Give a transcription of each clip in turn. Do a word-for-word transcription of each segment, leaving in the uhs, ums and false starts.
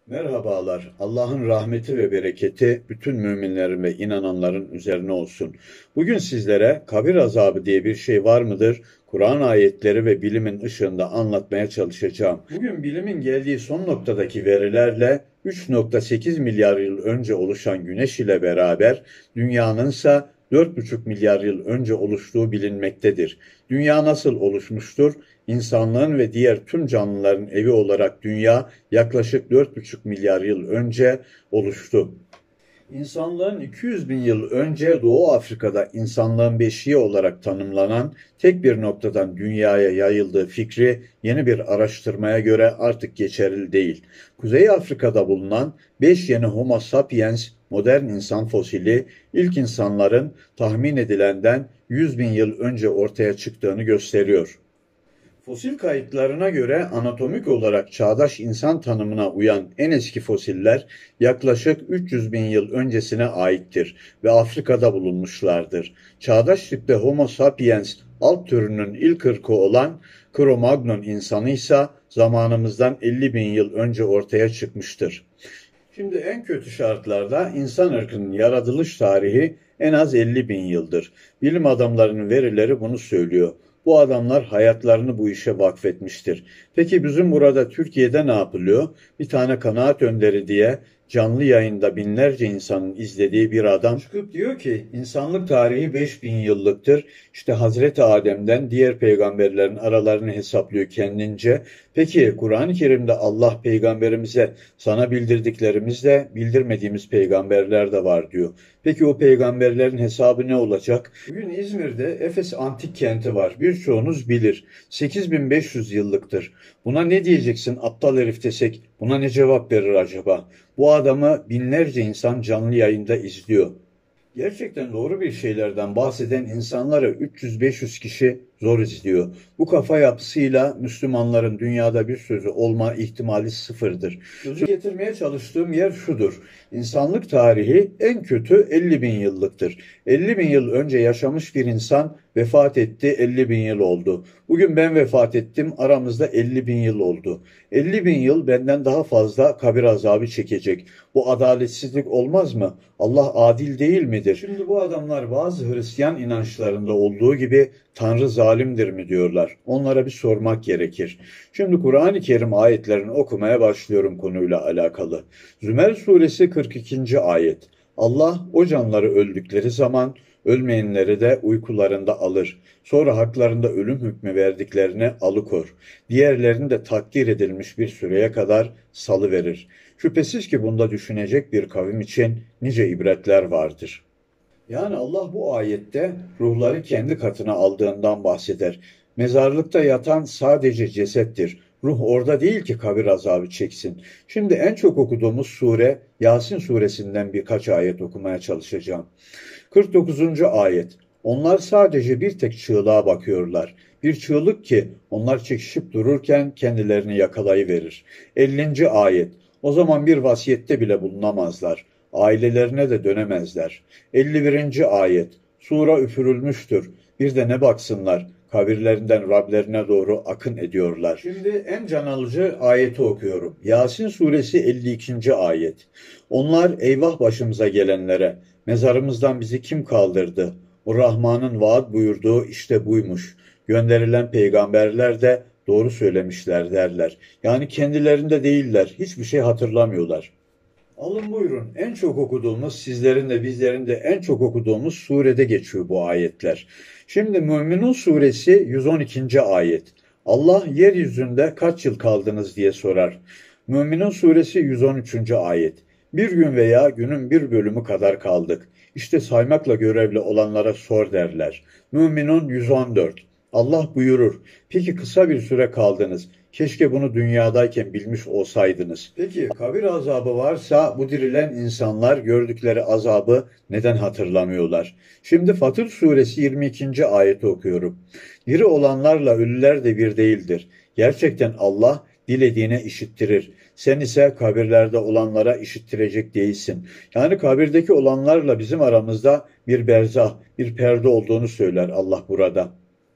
Merhabalar. Allah'ın rahmeti ve bereketi bütün müminlerin ve inananların üzerine olsun. Bugün sizlere kabir azabı diye bir şey var mıdır? Kur'an ayetleri ve bilimin ışığında anlatmaya çalışacağım. Bugün bilimin geldiği son noktadaki verilerle üç nokta sekiz milyar yıl önce oluşan Güneş ile beraber dünyanın ise dört buçuk milyar yıl önce oluştuğu bilinmektedir. Dünya nasıl oluşmuştur? İnsanlığın ve diğer tüm canlıların evi olarak dünya yaklaşık dört buçuk milyar yıl önce oluştu. İnsanlığın iki yüz bin yıl önce Doğu Afrika'da insanlığın beşiği olarak tanımlanan tek bir noktadan dünyaya yayıldığı fikri yeni bir araştırmaya göre artık geçerli değil. Kuzey Afrika'da bulunan beş yeni Homo sapiens modern insan fosili ilk insanların tahmin edilenden yüz bin yıl önce ortaya çıktığını gösteriyor. Fosil kayıtlarına göre anatomik olarak çağdaş insan tanımına uyan en eski fosiller yaklaşık üç yüz bin yıl öncesine aittir ve Afrika'da bulunmuşlardır. Çağdaş tipte Homo sapiens alt türünün ilk ırkı olan Cro-Magnon insanı ise zamanımızdan elli bin yıl önce ortaya çıkmıştır. Şimdi en kötü şartlarda insan ırkının yaratılış tarihi en az elli bin yıldır. Bilim adamlarının verileri bunu söylüyor. Bu adamlar hayatlarını bu işe vakfetmiştir. Peki bizim burada Türkiye'de ne yapılıyor? Bir tane kanaat önderi diye canlı yayında binlerce insanın izlediği bir adam çıkıp diyor ki insanlık tarihi beş bin yıllıktır. İşte Hazreti Adem'den diğer peygamberlerin aralarını hesaplıyor kendince. Peki Kur'an-ı Kerim'de Allah peygamberimize sana bildirdiklerimizle bildirmediğimiz peygamberler de var diyor. Peki o peygamberlerin hesabı ne olacak? Bugün İzmir'de Efes Antik Kenti var. Birçoğunuz bilir. sekiz bin beş yüz yıllıktır. Buna ne diyeceksin aptal herif desek? Buna ne cevap verir acaba? Bu adamı binlerce insan canlı yayında izliyor. Gerçekten doğru bir şeylerden bahseden insanları üç yüz beş yüz kişi zor izliyor. Bu kafa yapısıyla Müslümanların dünyada bir sözü olma ihtimali sıfırdır. Sözü getirmeye çalıştığım yer şudur. İnsanlık tarihi en kötü elli bin yıllıktır. elli bin yıl önce yaşamış bir insan vefat etti, elli bin yıl oldu. Bugün ben vefat ettim, aramızda elli bin yıl oldu. elli bin yıl benden daha fazla kabir azabı çekecek. Bu adaletsizlik olmaz mı? Allah adil değil midir? Şimdi bu adamlar bazı Hristiyan inançlarında olduğu gibi Tanrı zalimdir mi diyorlar. Onlara bir sormak gerekir. Şimdi Kur'an-ı Kerim ayetlerini okumaya başlıyorum konuyla alakalı. Zümer suresi kırk ikinci ayet. Allah o canları öldükleri zaman ölmeyenleri de uykularında alır. Sonra haklarında ölüm hükmü verdiklerine alıkor. Diğerlerini de takdir edilmiş bir süreye kadar salıverir. Şüphesiz ki bunda düşünecek bir kavim için nice ibretler vardır. Yani Allah bu ayette ruhları kendi katına aldığından bahseder. Mezarlıkta yatan sadece cesettir. Ruh orada değil ki kabir azabı çeksin. Şimdi en çok okuduğumuz sure Yasin suresinden birkaç ayet okumaya çalışacağım. kırk dokuzuncu ayet. Onlar sadece bir tek çığlığa bakıyorlar. Bir çığlık ki onlar çekişip dururken kendilerini yakalayıverir. ellinci ayet. O zaman bir vasiyette bile bulunamazlar. Ailelerine de dönemezler. elli birinci ayet. Sura üfürülmüştür. Bir de ne baksınlar. Kabirlerinden Rablerine doğru akın ediyorlar. Şimdi en can alıcı ayeti okuyorum. Yasin suresi elli ikinci ayet. Onlar eyvah başımıza gelenlere, mezarımızdan bizi kim kaldırdı? O Rahman'ın vaat buyurduğu işte buymuş. Gönderilen peygamberler de doğru söylemişler derler. Yani kendilerinde değiller, hiçbir şey hatırlamıyorlar. Alın buyurun. En çok okuduğumuz, sizlerin de bizlerin de en çok okuduğumuz surede geçiyor bu ayetler. Şimdi Müminun suresi yüz on ikinci ayet. Allah yeryüzünde kaç yıl kaldınız diye sorar. Müminun suresi yüz on üçüncü ayet. Bir gün veya günün bir bölümü kadar kaldık. İşte saymakla görevli olanlara sor derler. Müminun yüz on dört. Allah buyurur. Peki kısa bir süre kaldınız. Keşke bunu dünyadayken bilmiş olsaydınız. Peki kabir azabı varsa bu dirilen insanlar gördükleri azabı neden hatırlamıyorlar? Şimdi Fatır suresi yirmi ikinci ayeti okuyorum. Diri olanlarla ölüler de bir değildir. Gerçekten Allah dilediğine işittirir. Sen ise kabirlerde olanlara işittirecek değilsin. Yani kabirdeki olanlarla bizim aramızda bir berzah, bir perde olduğunu söyler Allah burada.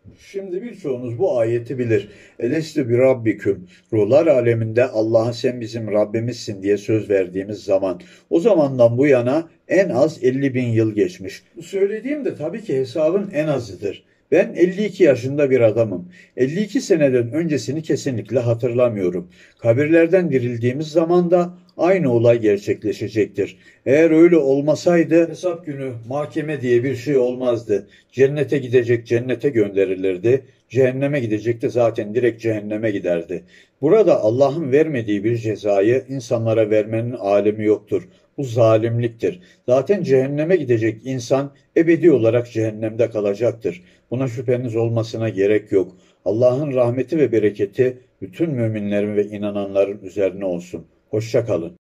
Şimdi birçoğunuz bu ayeti bilir. Elestü bir Rabbiküm. Ruhlar aleminde Allah'a sen bizim Rabbimizsin diye söz verdiğimiz zaman. O zamandan bu yana en az elli bin yıl geçmiş. Bu söylediğim de tabii ki hesabın en azıdır. Ben elli iki yaşında bir adamım. elli iki seneden öncesini kesinlikle hatırlamıyorum. Kabirlerden dirildiğimiz zaman da aynı olay gerçekleşecektir. Eğer öyle olmasaydı hesap günü mahkeme diye bir şey olmazdı. Cennete gidecek cennete gönderilirdi. Cehenneme gidecek de zaten direkt cehenneme giderdi. Burada Allah'ın vermediği bir cezayı insanlara vermenin alemi yoktur. Bu zalimliktir. Zaten cehenneme gidecek insan ebedi olarak cehennemde kalacaktır. Buna şüpheniz olmasına gerek yok. Allah'ın rahmeti ve bereketi bütün müminlerin ve inananların üzerine olsun. Hoşça kalın.